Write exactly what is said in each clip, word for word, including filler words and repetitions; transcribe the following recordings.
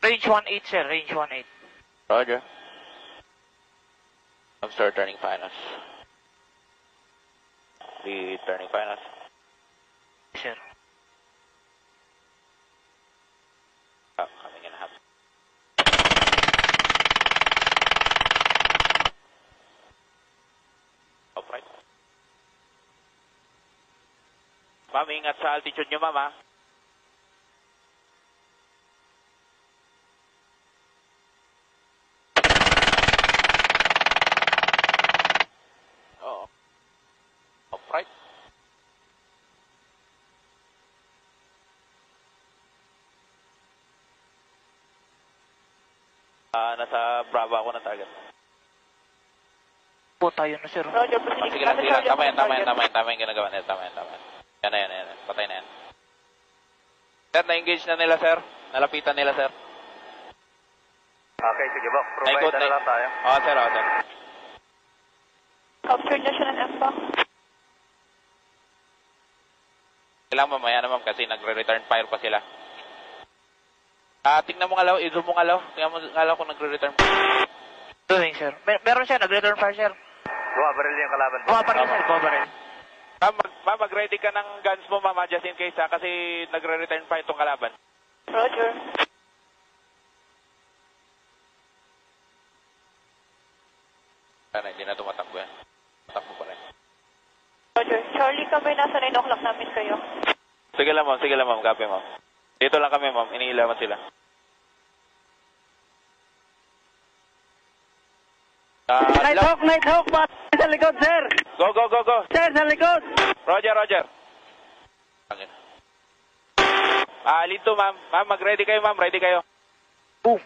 Range one eight, sir. Range one eight. Roger. I'm start turning finals. The turning finals. Sir. Oh, coming in half. Upright. Ma'am, ingat sa altitude nyo, ma'am, ha? Oo. Upright. Ah, nasa Bravo ako na target. Po tayo na, sir. Roger, Oh, proceed. sige lang, sige lang. Tama yan, tama yan, tama yan, tama yan ginagawa nila. Tama yan, tama yan. Yan na yan, yan. yan. Patay na yan. Sir, na-engage na nila, sir. Nalapitan nila, sir. Okay, sige, Bok. Provide Naikot, na naik- lang tayo. Oo, sir, oo, sir. Captured na siya ng M P A C. Kailangan mamaya na, ma'am, kasi nagre-return fire pa sila. Ah, tingnan mo ngalaw, i-zoom mo ngalaw. Tingnan mo ngalaw kung nagre-return. Doing, sir. Mer meron, sir. Nag-return fire, sir. Bumabaril yung kalaban. Bumabaril, sir. Bumabaril. Ma'am, mag, ma'am, mag-ready ka ng guns mo, ma'am, just in case, ha, kasi nagre-return fire itong kalaban. Roger. Sana, hindi na tumatakbo yan. Tumatakbo pa rin. Roger. Charlie, kami nasa nine o'clock namin kayo. Sige lang, ma'am. Sige lang, ma'am. Copy, ma'am. Dito lang kami, ma'am. Iniilawan sila. Ah, Nighthawk, Nighthawk, pa sa likod, sir. Go, go, go, go. Sir, sa likod. Roger, Roger. Okay. Ah, Linto, ma'am. Ma'am, mag-ready kayo, ma'am. Ready kayo. Boom.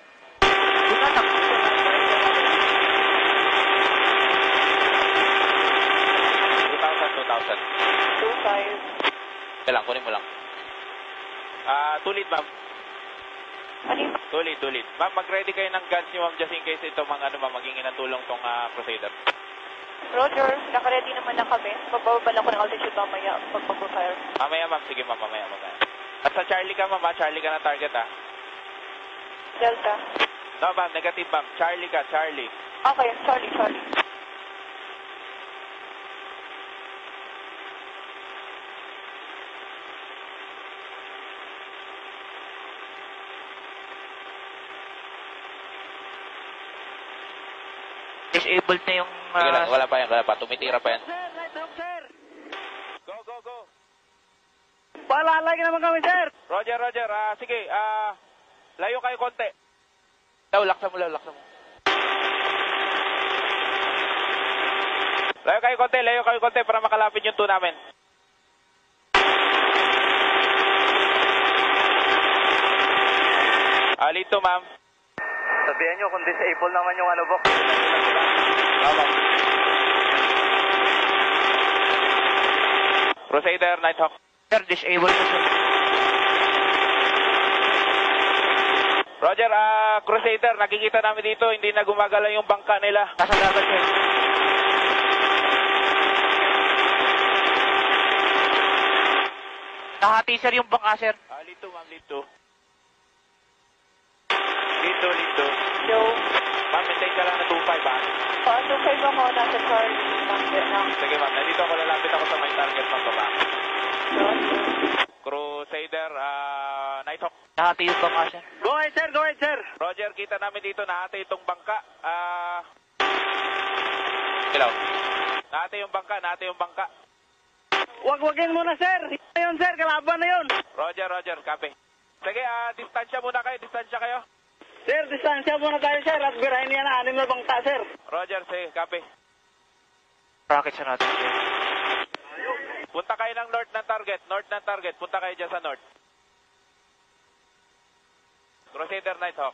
two thousand, two thousand. two five. Kaya lang, kunin mo lang. Ah, tulid, ma'am. Ano yung... Tulid, tulid. Ma'am, mag-ready kayo ng guns niyo, ma'am, just in case ito, mga ano, ma'am, magingin ng tulong tong uh, Crusader. Roger, naka-ready naman na kami. Bababa lang ko ng altitude mamaya pag mag-fire. Mamaya, ma'am. Sige, ma'am. Mamaya, mamaya. At sa Charlie ka, ma'am, ha? Charlie ka na target, ha? Delta. No, ma'am. Negative, ma'am. Charlie ka, Charlie. Okay, Charlie, Charlie. Disabled na yung... Uh, Sige lang. Wala pa yan. Wala pa. Tumitira pa yan. Sir, Nighthawk, sir. Go, go, go. Paalalay naman kami, sir. Roger, Roger. Ah, sige. Ah, layo kayo konti. Law, laksa mo, law, laksa mo. Layo kayo konti, layo kayo konti para makalapit yung two namin. Ah, Lito, ma'am. Sabihan nyo kung disable naman yung ano, Bok. Tama. Crusader, Nighthawk. sir, disabled na, sir. Roger, ah, Crusader, nakikita namin dito, hindi na gumagalaw yung bangka nila. Nasa dagat, sir. Nahati, sir, yung bangka, sir. Ah, Lito, ma'am, Lito. Lito, Lito. Yo. Ma'am, maintain ka lang na two five, ah. Uh, two five ako, nasa Charlie. Nasa na. Sige, ma'am, nandito ako, lalapit ako sa may target, ma'am, baba. Roger. Crusader, ah, Nighthawk. Nahati yung bangka, sir. Go ahead, sir. Go ahead, sir. Roger, kita namin dito, nahati itong bangka. Ah, hello. Nahati yung bangka, nahati yung bangka. Wag-wagin muna, sir. Ayun, sir. Kalaban na yun. Roger, Roger, copy. Sige, ah, distansya muna kayo, distansya kayo. Sir, distansya muna tayo, sir. At birahin niya na anim na bangka, sir. Roger, sige, copy. Rocket sa natin, sir. Punta kayo ng north ng target, north ng target. Punta kayo dyan sa north. Crusader, Nighthawk.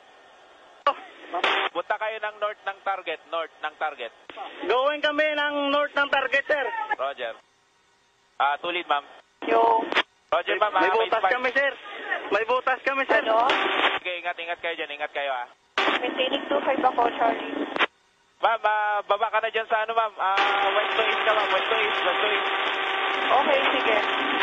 Punta kayo ng north ng target, north ng target. Going kami ng north ng target, sir. Roger. Ah, tulid, ma'am. Yo. Roger, ma'am. ah, May butas spark. kami, sir. May butas kami, sir. Ano? Sige, ingat, ingat kayo dyan, ingat kayo, ah. Maintaining two five ako, Charlie. Ma'am, ah, baba ka na dyan sa ano, ma'am. Ah, west to east ka, ma'am. West to east, west to east. Okay, sige.